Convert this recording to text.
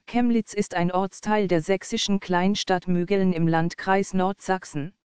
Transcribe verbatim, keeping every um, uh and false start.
Chemnitz ist ein Ortsteil der sächsischen Kleinstadt Mügeln im Landkreis Nordsachsen.